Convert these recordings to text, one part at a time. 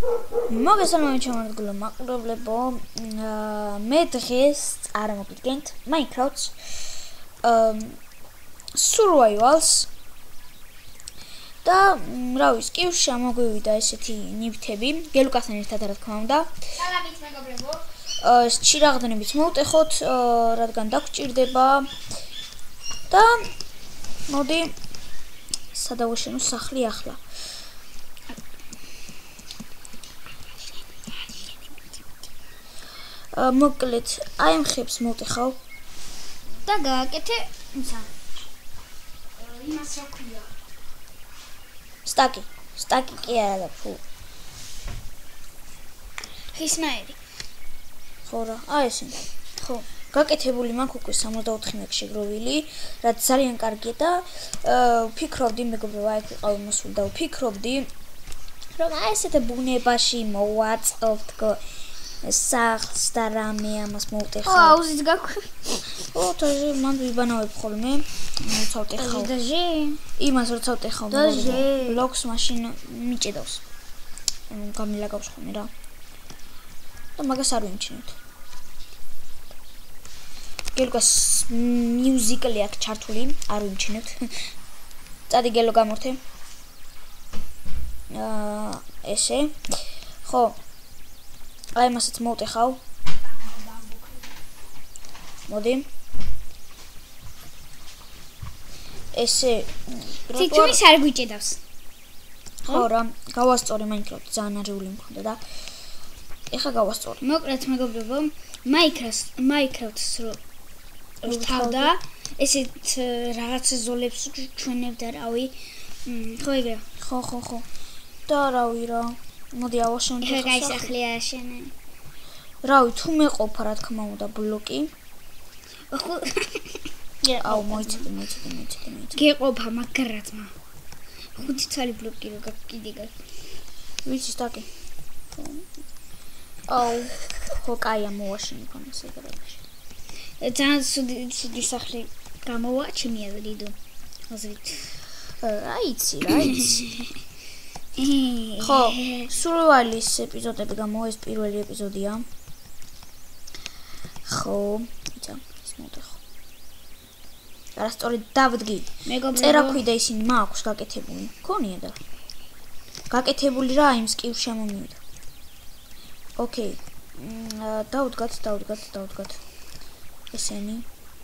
მოგესალმებით ჩემო მაყურებლებო, მე დღეს წარმოგიდგენთ Minecraft-ს Survivals და რა ვიცი, კივში ამოგვივიდა ესეთი ნივთები, გელუკასთან ერთად რა თქმა უნდა. სალამით მეგობრებო. ჩირაღდნებით მოვტეხოთ, რადგან დაგვჭირდება და მოდი სადავაშენო სახლი ახლა. მოკლედ, აი ამ ხებს მოვტეხავ და გააკეთე ისა. იმას რა ქვია? სტაკი კი არა და ფუ. ხისნაირი. ხო რა, აი ესე. ხო. გაკეთებული მაქვს უკვე 64 მეგი შეგროვილი, რაც ძალიან კარგია და ვფიქრობდი მეგობრებო, აი ვიყავი მოსული და ვფიქრობდი რომ აი ესეთ ბუნებაში მოვაწყობთ სახლს და რამე ამას მოვტეხავ. ხო, აუზიც გაქვი. ო, თოჟე მან ვიბანავებ ხოლმე. როცა ვტეხავ. დაჟე. იმას როცა ვტეხავ ბლოკს მაშინ მიჭედავს. გამილაგავს ხოლმე რა. და მაგას არ ვიმჩნევთ. გელუკას მიუზიკლი აქვს ჩართული, არ ვიმჩნევთ. წადი გელო გამორთე. ესე. ხო. აი მასეთ მოვტეხავ. მოდი. ესე თითქმის არ გვიჭედავს. ხო რა, გავასწორი Minecraft ძალიან არეული მქონდა და ეხა გავასწორი. მოკლედ მეგობრებო, Minecraft-ს რო თავდა, ესეთ რაღაც ზოლებს ჩვენებდა რავი. ხო იგივე. ხო. და რავი რა. მოდი ავაშენოთ ეხა გაისახლე აშენე. რავი, თუ მეყოფა რა თქმა უნდა ბლოკი. ხო. აუ, მოიცადე. გეყოფა მაგრატმა. 5 ცალი ბლოკი რო კიდე გაქვს. ვიცი სტაკი. აუ, ხო კაია მოვაშენი კონეს ეგრეებში. ძალიან ცუდი სახლი გამოვა ჩემი აზრით. რაიცი. ხო, Survivalis ეპიზოდები გამოვა, ეს პირველი ეპიზოდია. ხო, იცი, ის მოვტეხო. არასწორად დავდგი. წერა ქვიდა ისინი მაქვს გაკეთებული. მქონია და. გაკეთებული რა იმს კივ შემომივიდა. ოკეი. დავდგათ. ესენი.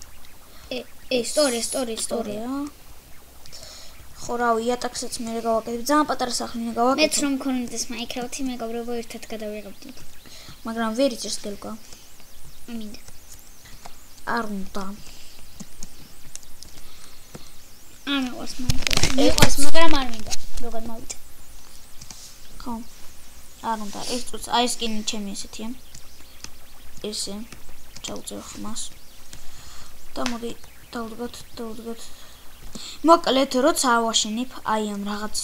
სტორია. ხო რავი, იატაკსაც მე გავაკეთებ. ძალიან პატარა სახლი გავაკეთე. მეც რომ მქონდეს Minecraft-ი მეგობრებო ერთად გადავიღებდით. მაგრამ ვერ იწევს გელკა. მინდა. არ უნდა. ამეყავს Minecraft. მეყავს, მაგრამ არ მინდა. როგორ მოვიდა. ხო. არ უნდა. ეს წუთს აი სკინი ჩემი ესეთია. ესე. ჩაუწევ ხმას. და მოდი დავდგათ. მოკლედ, როცა ავაშენებ აი ამ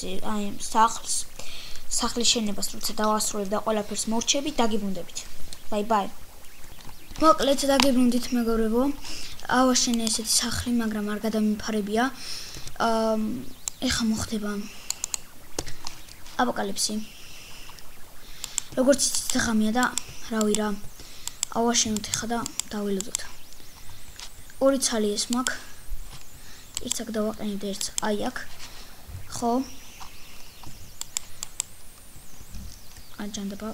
სახლის შენებას როცა დავასრულებ და ყველაფერს მორჩები, დაგიბრუნდებით. ბაი. მოკლედ, დაგიბრუნდით მეგობრებო. ავაშენე ესეთი სახლი, მაგრამ არ გადამიფარებია. ეხა მოხდება აპოკალიფსი. როგორც იცით ღამეა და რავი რა. ავაშენოთ ეხა და დავილოდოთ. ორი ცალი ეს მაქვს. ერთს აქ დავაყენებ და ერთს აი აქ. ხო. აჯანდება.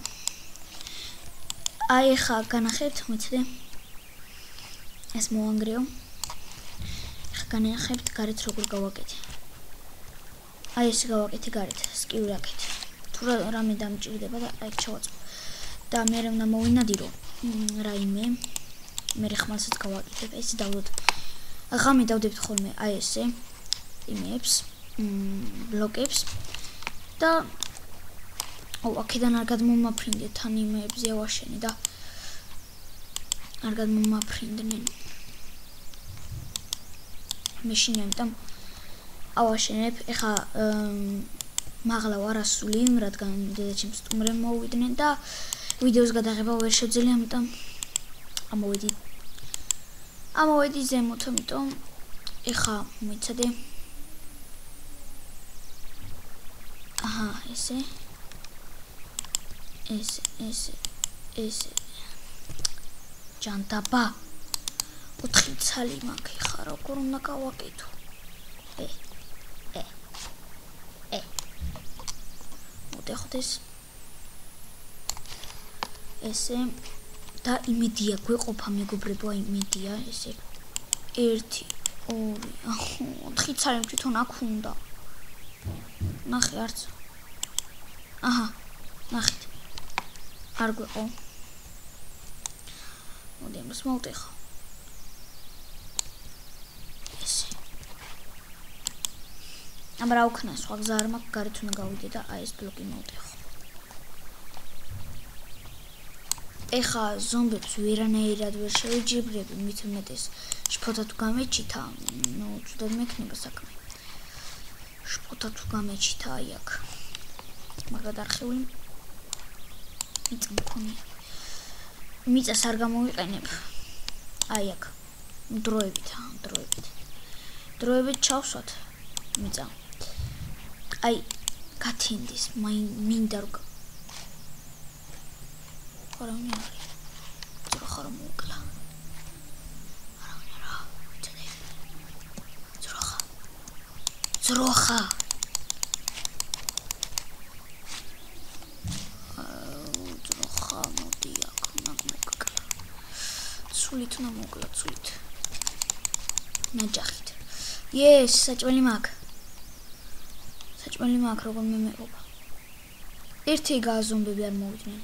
აი ხა განახეთ, მოიცადე. ეს მოანგრიო. ხა განახებთ გარეთ როგორ გავაკეთე. აი ეს გავაკეთე გარეთ, სკივრაკეთ. თუ რამე დამჭირდება და აი ჩავაწვო. და მე უნდა მოვინადირო. რაიმე. მე ხმალსაც გავაკეთებ, ესე დავდოთ. ღამე დავდებთ ხოლმე აი ესე იმებს, ბლოკებს და აქედან არ გადმომაფრინდეთ თან იმებზე ავაშენი და არ გადმომაფრინდნენ. მაშინ ამიტომ ავაშენებ, ეხა მაღლა ვარ ასული, რადგან დედაჩემს სტუმრები მოვიდნენ და ვიდეოს გადაღება ვერ შეძლია, ამიტომ ამოვედი ზემოთ, ამიტომ ეხა მოიცადე. აჰა, ესე. ეს ჯანდაბა 4 ცალი მაქვს ხა როგორ უნდა გავაკეთო მოდიხდეს ესე და იმედია გვეყოფა მეგობრებო იმედია ესე 1 2 4 ცალი თვითონ აქ უნდა ნახე არც აჰა ნახეთ არ გვეყო მოდი ამას მოვტეხო ესე ამ რა უქნა სხვა გზა არ მაქვს გარეთ უნდა გავიდე და აი ეს ბლოკი მოვტეხო ეხა ზომბებს ვერანაირად ვერ შევიჯიბრები მით უმეტეს შფოთა თუ გამეჩითა ნუ ცუდად მექნება საქმე შფოთა თუ გამეჩითა აი აქ მაგრამ არხეული მიწა მქონია მიწას არ გამოვიყენებ აი აქ დროებით ჩავსვათ მიწა აი გათინდის მინდა რომ ხარამი არის ხარამ მოკლა ძროხა მოდი აქ მოკლა სულით უნდა მოკლა სულით ნაჯახით ეს საჭმელი მაქვს როგორ მე მეყობა ერთი გაზომბები არ მოვიდნენ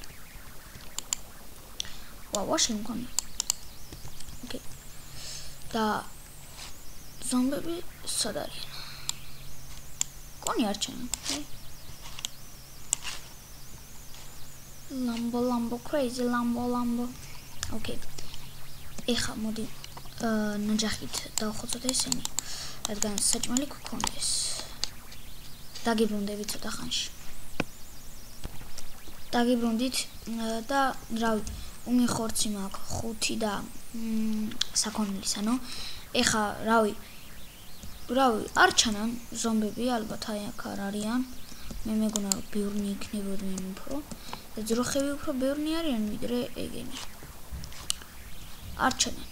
ვაში მქონია ოკეი და ზომბები სად არიან კონი არჩენ lambo crazy lambo ოკეი ეხა მოდი ნაჯახით დავხოცოთ ესენი რადგან საჭმელი გქონდეს დაგიბრუნდები ცოტა ხანში დაგიბრუნდით და რავი უმი ხორცი მაქვს 5 და საქონლის ანუ ეხა რავი არ ჩანან ზომბები ალბათ აი აქ არ არიან მე მეგონა რომ ბევრნი იქნებოდნენ უფრო და ძროხები უფრო ბევრნი არიან ვიდრე ეგენი არ ჩანან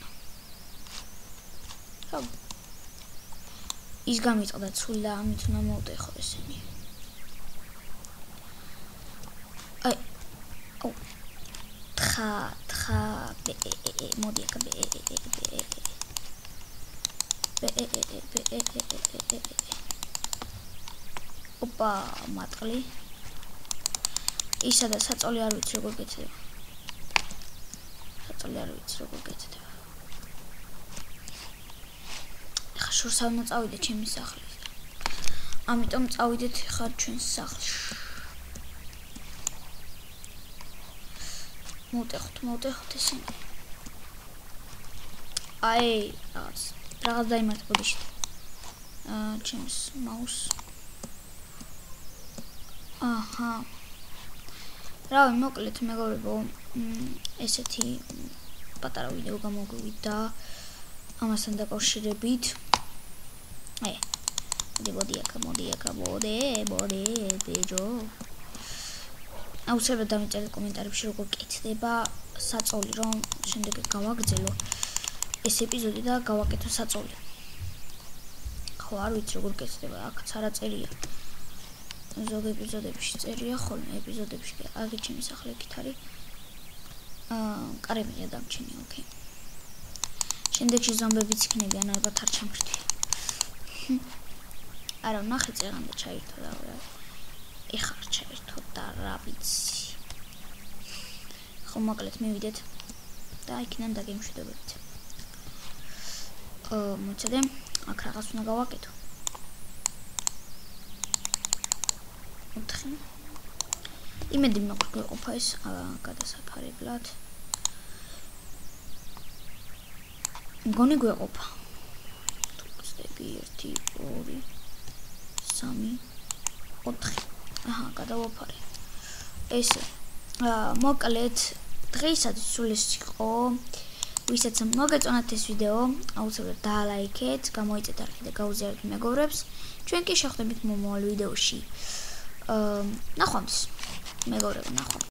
რავი ის გამიწყდა ცული და ამით უნდა მოვტეხო ესენი აი თხა მოდი აქ ოპა მატყლი ისა და საწოლი არ ვიცი როგორ გეცდება ეხა შორს არ უნდა წავიდე ჩემი სახლიდან ამიტომ წავიდეთ ხარ ჩვენს სახლში მოვტეხოთ ესენი აი რაღაც დაიმართა ბოდიში ჩემს მაუს აჰა რავი მოკლედ მეგობრებო ესეთი პატარა ვიდეო გამოგვივიდა ამასთან დაკავშირებით მოდი აქ ბეჯო აუცილებლად დამიწერეთ კომენტარებში როგორ კეთდება საწოლი რომ შემდეგ გავაგრძელო ეს ეპიზოდი და გავაკეთო საწოლი ხო არ ვიცი როგორ კეთდება აქაც არა წერია ზოგ ეპიზოდებში წერია ხოლმე ეპიზოდებში და აგი ჩემი სახლი იქით არის კარებია დამჩენი ოკეი შემდეგში ზომბებიც იქნებიან ალბათ არ ჩამფრთია არა ნახე წერან და ჩაირთო და ეხა არ ჩაირთო და რა ვიცი ხო მოკლედ მივიდეთ და იქიდან დაგემშვიდობებით მოწოდე აქ რაღაც უნდა გავაკეთო იმედი მაქვს გვეყოფა ეს გადასაფარებლად მგონი გვეყოფა ვწდები 1 2 3 4 აჰა გადავაფარე ესე მოკლედ დღეისათვის სულ ეს იყო ვისაც მოგეწონათ ეს ვიდეო აუცილებლად დაალაიქეთ გამოიწეთ არხი და გაუზიარეთ მეგობრებს ჩვენ კი შევხვდებით მომავალ ვიდეოში ნახვამდის მეგობრებო ნახვამდის